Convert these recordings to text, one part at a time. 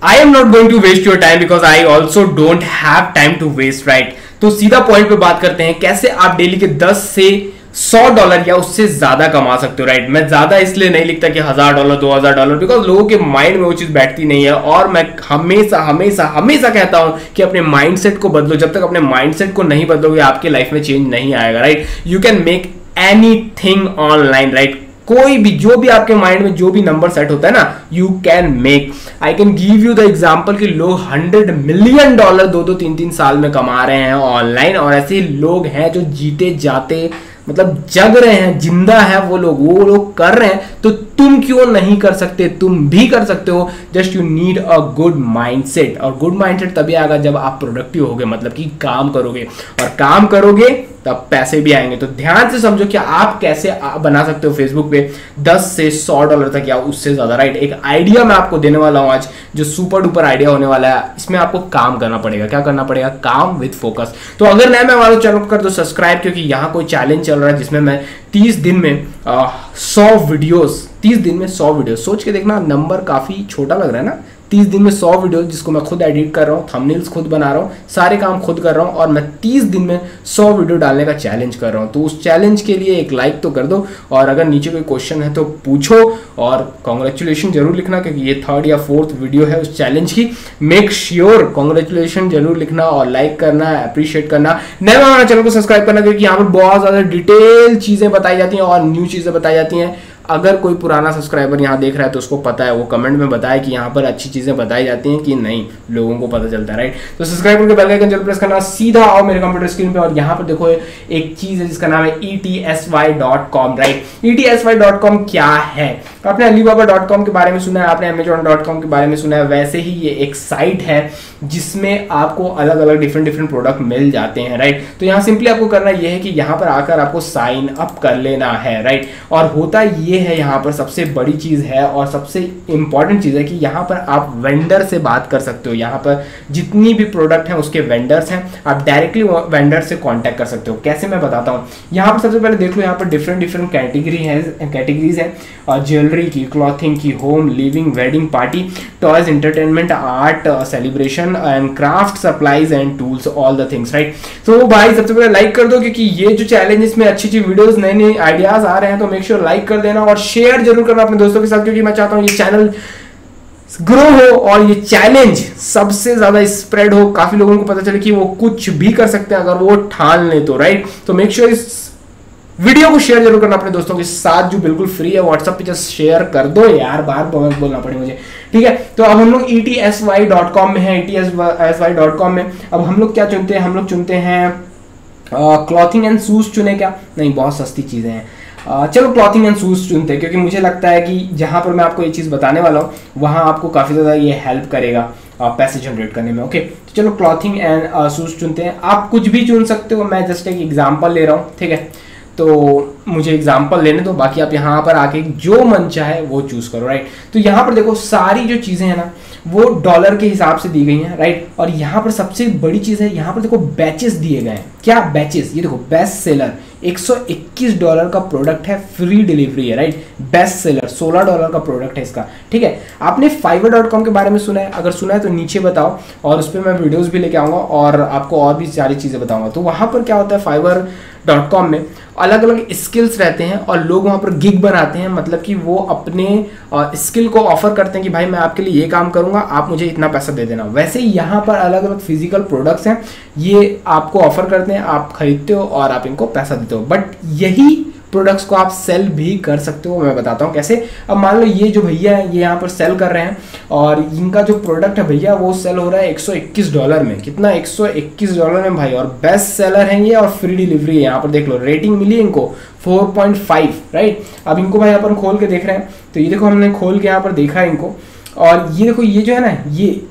I am not going to waste your time because I also don't have time to waste, right. तो सीधा point पे बात करते हैं, कैसे आप डेली के 10 से $100 या उससे ज्यादा कमा सकते हो, राइट। मैं ज्यादा इसलिए नहीं लिखता कि $1000 $2000, बिकॉज लोगों के माइंड में वो चीज बैठती नहीं है। और मैं हमेशा हमेशा हमेशा कहता हूं कि अपने माइंडसेट को बदलो। जब तक अपने माइंडसेट को नहीं बदलोगे आपके लाइफ में चेंज नहीं आएगा, right. You can make anything online, right. कोई भी जो भी आपके माइंड में जो भी नंबर सेट होता है ना, you can make. I can give you the example कि लोग $100 मिलियन 2-2 3-3 साल में कमा रहे हैं ऑनलाइन। और ऐसे लोग हैं जो जीते जाते मतलब जग रहे हैं, जिंदा है वो लोग कर रहे हैं। तो तुम क्यों नहीं कर सकते? तुम भी कर सकते हो। Just you need a good mindset. और गुड माइंडसेट तभी आएगा जब आप प्रोडक्टिव होगे, मतलब कि काम करोगे। और काम करोगे तब पैसे भी आएंगे। तो ध्यान से समझो कि आप कैसे बना सकते हो फेसबुक पे $10 से $100 तक या उससे ज्यादा, राइट। एक आइडिया मैं आपको देने वाला हूं आज, जो सुपर डुपर आइडिया होने वाला है। इसमें आपको काम करना पड़ेगा। क्या करना पड़ेगा? काम विद फोकस। तो अगर नया मैं हमारे चैनल को कर दो सब्सक्राइब, क्योंकि यहाँ कोई चैलेंज चल रहा है जिसमें मैं 30 दिन में 100 वीडियोस, 30 दिन में 100 वीडियो। सोच के देखना, नंबर काफी छोटा लग रहा है ना। 30 दिन में 100 वीडियो, जिसको मैं खुद एडिट कर रहा हूँ, थंबनेल्स खुद बना रहा हूँ, सारे काम खुद कर रहा हूँ। और मैं 30 दिन में 100 वीडियो डालने का चैलेंज कर रहा हूँ। तो उस चैलेंज के लिए एक लाइक तो कर दो। और अगर नीचे कोई क्वेश्चन है तो पूछो। और कॉन्ग्रेचुलेशन जरूर लिखना, क्योंकि ये 3rd या 4th वीडियो है उस चैलेंज की। मेक श्योर कॉन्ग्रेचुलेशन जरूर लिखना और लाइक करना, अप्रिशिएट करना। नए हमारे चैनल को सब्सक्राइब करना, क्योंकि यहाँ पर बहुत ज्यादा डिटेल चीजें बताई जाती हैं और न्यू चीजें बताई जाती हैं। अगर कोई पुराना सब्सक्राइबर यहाँ देख रहा है तो उसको पता है, वो कमेंट में बताए कि यहाँ पर अच्छी चीजें बताई जाती हैं कि नहीं, लोगों को पता चलता है, राइट। तो सब्सक्राइब करके बेल आइकन जरूर प्रेस करना। सीधा आओ मेरे कंप्यूटर स्क्रीन पे और यहाँ पर देखो एक चीज है जिसका नाम है ETSY.com, राइट। ETSY.com क्या है? आपने Alibaba.com के बारे में सुना है, आपने Amazon.com के बारे में सुना है। वैसे ही ये एक साइट है जिसमें आपको अलग अलग डिफरेंट प्रोडक्ट मिल जाते हैं, राइट। तो यहाँ सिंपली आपको करना ये है कि यहाँ पर आकर आपको साइन अप कर लेना है, राइट। और होता ये है, यहाँ पर सबसे बड़ी चीज है और सबसे इंपॉर्टेंट चीज है कि यहाँ पर आप वेंडर से बात कर सकते हो। यहाँ पर जितनी भी प्रोडक्ट हैं उसके वेंडर्स हैं, आप डायरेक्टली वेंडर से कांटेक्ट कर सकते हो। कैसे, मैं बताता हूँ। यहाँ पर सबसे पहले देख लो, यहाँ पर डिफरेंट कैटेगरीज हैं ज्वेलरी की, क्लॉथिंग की, home, living, wedding, party, toys, entertainment, art, celebration and craft, supplies and tools, all the things, right. तो भाई सबसे पहले लाइक कर दो, क्योंकि ये जो चैलेंज, इसमें अच्छी वीडियोस, नए आइडियाज आ रहे हैं। तो मेक श्योर लाइक कर देना और शेयर जरूर करना अपने दोस्तों के साथ, क्योंकि मैं चाहता हूं ये चैनल ग्रो हो और ये चैलेंज सबसे ज्यादा स्प्रेड हो, काफी लोगों को पता चले कि वो कुछ भी कर सकते हैं अगर वो ठान ले तो, राइट। तो मेक श्योर इस वीडियो को शेयर जरूर करना अपने दोस्तों के साथ, जो बिल्कुल फ्री है। व्हाट्सएप पे जस्ट शेयर कर दो यार, बार बार बोलना पड़े मुझे, ठीक है। तो अब हम लोग ETSY.com में हैं। ETSY.com में अब हम लोग क्या चुनते हैं? हम लोग चुनते हैं क्लॉथिंग एंड शूज। चुने क्या? नहीं, बहुत सस्ती चीजें हैं। चलो क्लॉथिंग एंड शूज चुनते हैं, क्योंकि मुझे लगता है कि जहां पर मैं आपको ये चीज बताने वाला हूँ वहां आपको काफी ज्यादा ये हेल्प करेगा पैसे जनरेट करने में। ओके, तो चलो क्लॉथिंग एंड शूज चुनते हैं। आप कुछ भी चुन सकते हो, मैं जस्ट एक एग्जाम्पल ले रहा हूँ, ठीक है। तो मुझे एग्जाम्पल लेने दो, बाकी आप यहाँ पर आके जो मन चाहे वो चूज करो, राइट। तो यहाँ पर देखो, सारी जो चीजें हैं ना वो डॉलर के हिसाब से दी गई हैं, राइट। और यहाँ पर सबसे बड़ी चीज है, यहाँ पर देखो बैचेस दिए गए हैं। क्या बैचेस? ये देखो, बेस्ट सेलर $121 का प्रोडक्ट है, फ्री डिलीवरी है, राइट। बेस्ट सेलर $16 का प्रोडक्ट है इसका, ठीक है। आपने Fiverr.com के बारे में सुना है? अगर सुना है तो नीचे बताओ, और उस पर मैं वीडियोस भी लेके आऊंगा और आपको और भी सारी चीजें बताऊंगा। तो वहां पर क्या होता है, Fiverr.com में अलग अलग स्किल्स रहते हैं और लोग वहां पर गिग बनाते हैं, मतलब कि वो अपने स्किल को ऑफर करते हैं कि भाई मैं आपके लिए ये काम करूंगा, आप मुझे इतना पैसा दे देना। वैसे ही यहाँ पर अलग अलग फिजिकल प्रोडक्ट्स हैं, ये आपको ऑफर करते हैं, आप खरीदते हो और आप इनको पैसा देते हो। बट यही प्रोडक्ट्स को आप सेल भी कर सकते हो, मैं बताता हूँ कैसे। अब मान लो ये जो भैया है ये यहाँ पर सेल कर रहे हैं और इनका जो प्रोडक्ट है भैया वो सेल हो रहा है $121 में। कितना? $121 में भाई, और बेस्ट सेलर है ये और फ्री डिलीवरी है। यहाँ पर देख लो, रेटिंग मिली है इनको 4.5, राइट। अब इनको भाई अपन खोल के देख रहे हैं, तो ये देखो हमने खोल के यहाँ पर देखा है इनको, और ये देखो ये जो है ना,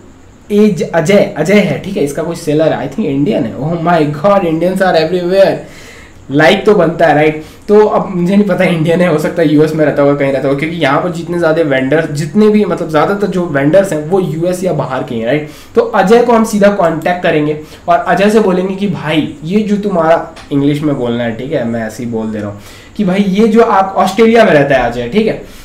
ये अजय है, ठीक है। इसका कोई सेलर है, आई थिंक इंडियन है। Oh my God, Indians are everywhere. Like तो बनता है, राइट। तो अब मुझे नहीं पता इंडियन है, हो सकता है यूएस में रहता होगा, कहीं रहता होगा, क्योंकि यहाँ पर जितने ज्यादा वेंडर्स, जितने भी मतलब ज्यादातर जो वेंडर्स हैं वो यूएस या बाहर के हैं, राइट। तो अजय को हम सीधा कांटेक्ट करेंगे और अजय से बोलेंगे कि भाई ये जो तुम्हारा, इंग्लिश में बोलना है, ठीक है, मैं ऐसे ही बोल दे रहा हूँ कि भाई ये जो आप ऑस्ट्रेलिया में रहता है अजय, ठीक है,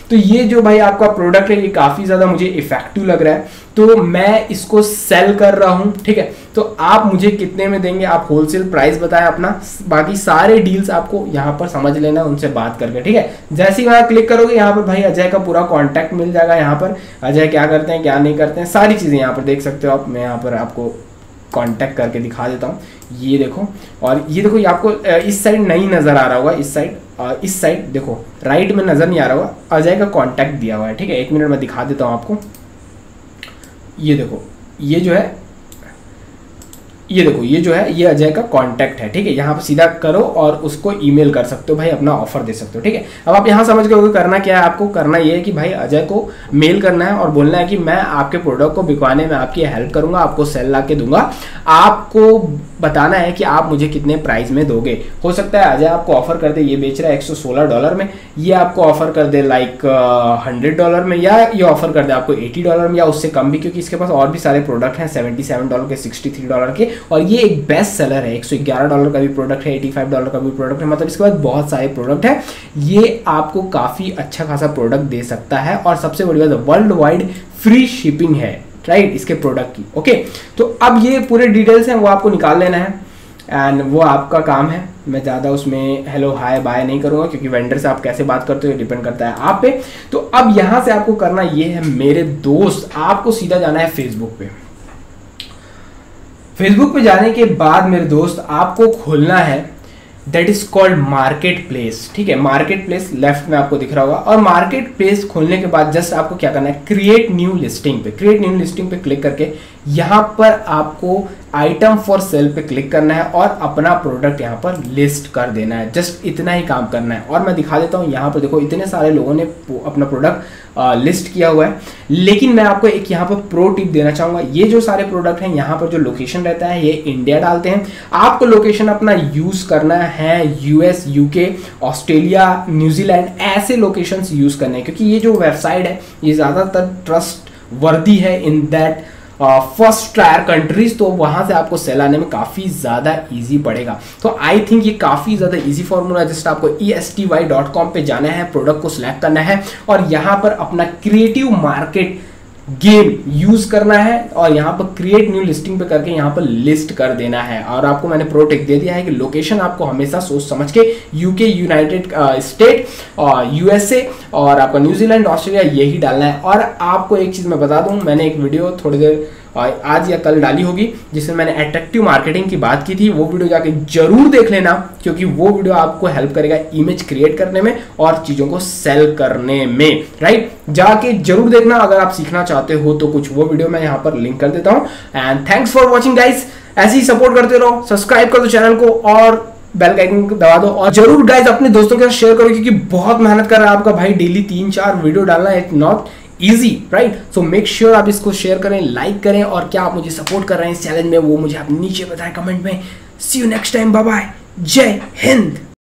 तो ये जो भाई आपका प्रोडक्ट है ये काफी ज्यादा मुझे इफेक्टिव लग रहा है, तो मैं इसको सेल कर रहा हूं, ठीक है। तो आप मुझे कितने में देंगे, आप होलसेल प्राइस बताएं अपना, बाकी सारे डील्स आपको यहाँ पर समझ लेना है उनसे बात करके, ठीक है। जैसे ही वहां क्लिक करोगे यहाँ पर भाई अजय का पूरा कॉन्टैक्ट मिल जाएगा, यहाँ पर अजय क्या करते हैं क्या नहीं करते हैं सारी चीजें यहाँ पर देख सकते हो आप। मैं यहाँ पर आपको कांटेक्ट करके दिखा देता हूँ, ये देखो, और ये देखो, ये आपको इस साइड नहीं नजर आ रहा होगा, इस साइड देखो राइट में नजर नहीं आ रहा होगा, अजय का कांटेक्ट दिया हुआ है, ठीक है। 1 मिनट में दिखा देता हूँ आपको, ये देखो, ये जो है, ये देखो, ये जो है ये अजय का कांटेक्ट है, ठीक है। यहाँ पर सीधा करो और उसको ईमेल कर सकते हो भाई, अपना ऑफर दे सकते हो, ठीक है। अब आप यहाँ समझ गए करना क्या है, आपको करना ये है कि भाई अजय को मेल करना है और बोलना है कि मैं आपके प्रोडक्ट को बिकवाने में आपकी हेल्प करूंगा, आपको सेल ला के दूंगा, आपको बताना है कि आप मुझे कितने प्राइस में दोगे। हो सकता है अजय आपको ऑफर कर दे, ये बेच रहा है $116 में, ये आपको ऑफर कर दे लाइक $100 में, या ये ऑफर कर दे आपको $80 में या उससे कम भी, क्योंकि इसके पास और भी सारे प्रोडक्ट हैं $77 के, $63 के, और ये एक बेस्ट सेलर है। $111 का भी प्रोडक्ट है, $85 का भी प्रोडक्ट है, मतलब इसके बाद बहुत सारे प्रोडक्ट है। ये आपको काफी अच्छा खासा प्रोडक्ट दे सकता है, और सबसे बड़ी बात वर्ल्ड वाइड फ्री शिपिंग है, राइट, इसके प्रोडक्ट की। ओके, तो अब ये पूरे डिटेल्स हैं वो आपको निकाल लेना है, एंड वो आपका काम है। मैं ज़्यादा उसमें हेलो हाय बाय नहीं करूँगा, क्योंकि वेंडर से आप कैसे बात करते हो डिपेंड करता है आप पे। तो अब यहाँ से आपको करना ये है मेरे दोस्त, आपको सीधा जाना है फेसबुक पे। फेसबुक पे जाने के बाद मेरे दोस्त आपको खोलना है that is called marketplace, ठीक है। मार्केट प्लेस लेफ्ट में आपको दिख रहा होगा, और मार्केट प्लेस खोलने के बाद जस्ट आपको क्या करना है, क्रिएट न्यू लिस्टिंग पे, क्रिएट न्यू लिस्टिंग पे क्लिक करके यहाँ पर आपको आइटम फॉर सेल पे क्लिक करना है और अपना प्रोडक्ट यहाँ पर लिस्ट कर देना है। जस्ट इतना ही काम करना है, और मैं दिखा देता हूँ यहाँ पर देखो इतने सारे लोगों ने अपना प्रोडक्ट लिस्ट किया हुआ है। लेकिन मैं आपको एक यहाँ पर प्रो टिप देना चाहूंगा, ये जो सारे प्रोडक्ट हैं यहाँ पर जो लोकेशन रहता है ये इंडिया डालते हैं, आपको लोकेशन अपना यूज करना है US, UK, ऑस्ट्रेलिया, न्यूजीलैंड, ऐसे लोकेशंस यूज करने हैं, क्योंकि ये जो वेबसाइट है ये ज्यादातर ट्रस्ट वर्दी है in that first tier countries, तो वहां से आपको सेल आने में काफी ज्यादा इजी पड़ेगा। तो आई थिंक ये काफी ज्यादा इजी फॉर्मूला है। जस्ट आपको esty.com पे जाना है, प्रोडक्ट को सिलेक्ट करना है और यहां पर अपना क्रिएटिव मार्केट गेम यूज करना है, और यहाँ पर क्रिएट न्यू लिस्टिंग पे करके यहाँ पर लिस्ट कर देना है। और आपको मैंने प्रो टिप दे दिया है कि लोकेशन आपको हमेशा सोच समझ के UK, यूनाइटेड स्टेट और USA और आपका न्यूजीलैंड, ऑस्ट्रेलिया यही डालना है। और आपको एक चीज मैं बता दूं, मैंने एक वीडियो थोड़ी देर आज या कल डाली होगी जिसमें मैंने अट्रैक्टिव मार्केटिंग की बात की थी, वो वीडियो जाके जरूर देख लेना, क्योंकि वो वीडियो आपको हेल्प करेगा इमेज क्रिएट करने में और चीजों को सेल करने में, राइट। जाके जरूर देखना अगर आप सीखना चाहते हो तो कुछ, वो वीडियो मैं यहाँ पर लिंक कर देता हूँ। And thanks for watching guys, ऐसे ही सपोर्ट करते रहो, सब्सक्राइब कर दो चैनल को और बेल आइकन दबा दो, और जरूर गाइस अपने दोस्तों के साथ शेयर करो, क्योंकि बहुत मेहनत कर रहा है आपका भाई, डेली 3-4 वीडियो डालना, it's not easy, right. So make sure आप इसको शेयर करें, लाइक करें, और क्या आप मुझे सपोर्ट कर रहे हैं इस चैलेंज में वो मुझे आप नीचे बताएं कमेंट में। See you next time, bye bye, जय हिंद।